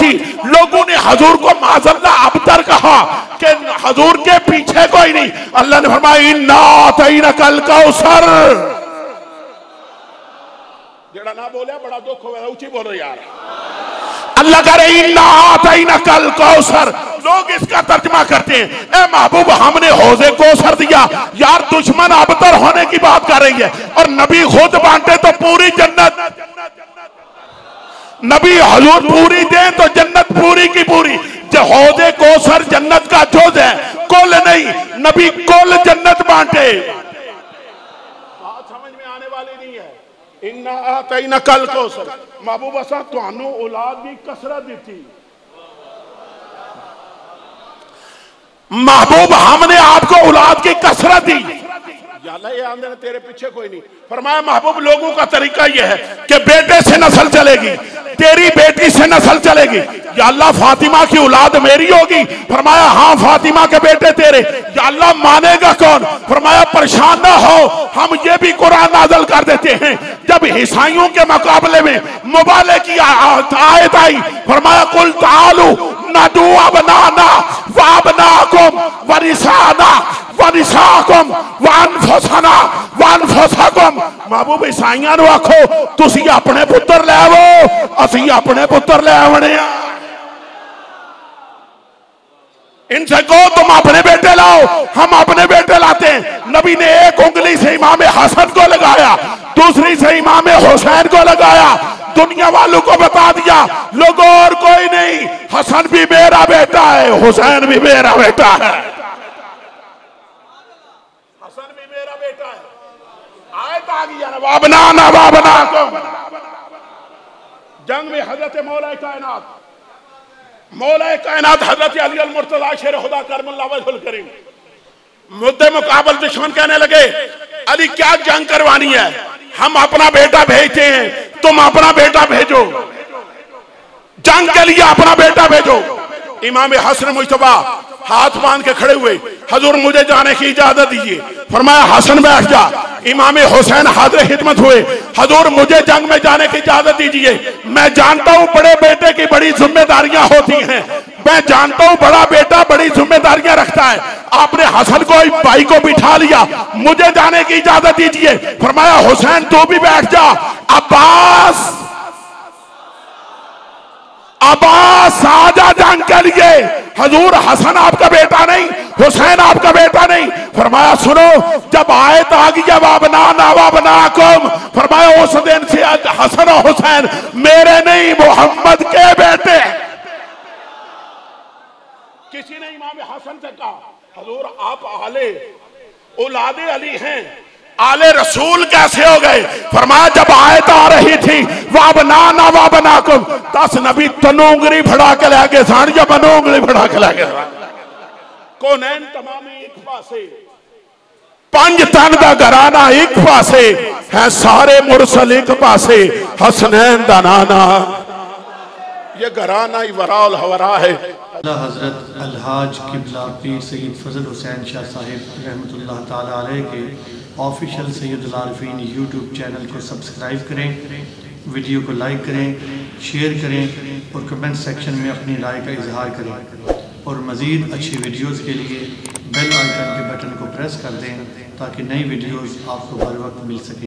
थी, लोगों ने हजूर को माज़अल्लाह अबतर कहा कि हजूर के पीछे कोई नहीं। अल्लाह ने फरमाया इन्ना अतैनकल कौसर। जेड़ा ना बोलिया बड़ा दुख होगा, ऊंची बोलो यार। अल्लाह कह रहे इन्ना अतैनकल कौसर। लोग इसका तर्जमा करते हैं ए महबूब हमने हौजे कौसर दिया। यार दुश्मन अबतर होने की बात कर रही है और नबी खुद बांटे तो पूरी जन्नत। नबी हजूर पूरी दे तो जन्नत पूरी की पूरी। जो हौजे कौसर जन्नत का जुज है, कुल नहीं। नबी कुल जन्नत बांटे। बात समझ में आने वाली नहीं है। इन्ना अतैनकल कौसर। महबूब असा तुहानू औलाद की कसरत दी। महबूब हमने आपको औलाद की कसरत दी। ये आंदे तेरे पीछे कोई नहीं। फरमाया महबूब लोगों का तरीका यह है कि बेटे से नस्ल चलेगी, तेरी बेटी से नस्ल चलेगी। या अल्लाह फातिमा की औलाद मेरी होगी। फरमाया हाँ फातिमा के बेटे तेरे। या अल्लाह मानेगा कौन? फरमाया परेशान ना हो, हम ये भी कुरान नाज़िल कर देते हैं। जब ईसाइयों के मुकाबले में मुबाले की आयत आई, फरमाया कुल तालू नदू अबनाना व अबनाकुम व निसाना व निसाकुम व अनफुसना व अनफुसकुम। महबूब ईसाइयां नूं आखो तुसीं अपने पुत्र ले आवो, असीं अपने पुत्र ले आवणे आ। इनसे कहो तुम अपने बेटे लाओ, हम अपने बेटे लाते हैं। नबी ने एक उंगली से इमाम हसन को लगाया, दूसरी से इमाम हुसैन को लगाया। दुनिया वालों को बता दिया लोगों और कोई नहीं, हसन भी मेरा बेटा है, हुसैन भी मेरा बेटा है। हसन भी मेरा बेटा है। आयत आ गई ना वाबना ना वाबना को। जंग में हजरत मौला कायनात हजरत अली अल मुर्तज़ा शेर खुदा करमुल्लाह वजहुल करीम मुद्दे मुकाबल दुश्मन कहने लगे अली क्या जंग करवानी है, हम अपना बेटा भेजते हैं, तुम अपना बेटा भेजो, जंग के लिए अपना बेटा भेजो। इमाम हसन मुस्तफा हाथ बांध के खड़े हुए, हजूर मुझे जाने की इजाजत दीजिए। फरमाया हसन बैठ जा। इमाम हुसैन हाजिर खिदमत हुए, हजूर मुझे जंग में जाने की इजाजत दीजिए। मैं जानता हूं बड़े बेटे की बड़ी जिम्मेदारियां होती हैं, मैं जानता हूं बड़ा बेटा बड़ी जिम्मेदारियां रखता है। आपने हसन को भाई को बिठा लिया, मुझे जाने की इजाजत दीजिए। फरमाया हुसैन तू भी बैठ जा। अब्बास आजा जंग के लिए। हजूर हसन आपका बेटा नहीं, हुसैन आपका बेटा नहीं। फरमाया सुनो जब आयत आ गई वाबना ना वाबनाकुम, फरमाया उस दिन से हसन और हुसैन मेरे नहीं मोहम्मद के बेटे। किसी ने इमाम हसन से कहा हजूर आप आले औलादे अली हैं, आले रसूल कैसे हो गए? फरमाया जब आयत आ रही थी वाबना ना वाबनाकुम, 10 नबी तनोंगरी फड़ा के लाके सान या बनोंगरी फड़ा के लाके कोनैन तमाम एक पासे, 5 तन दा घराना एक पासे है, सारे मुरसल एक पासे, हसनैन दा नाना ये घराना ही वराल हवरा है। हज़रत अलहाज किबला पीर सैयद फजल हुसैन शाह साहिब रहमतुल्लाह ताला अलैह के ऑफिशियल सैयदुलारिफीन यूट्यूब चैनल को सब्सक्राइब करें, वीडियो को लाइक करें, शेयर करें और कमेंट सेक्शन में अपनी राय का इजहार करें। और मज़ीद अच्छी वीडियोज़ के लिए बेल आइकन के बटन को प्रेस कर दें ताकि नई वीडियोज़ आपको बर वक्त मिल सकें।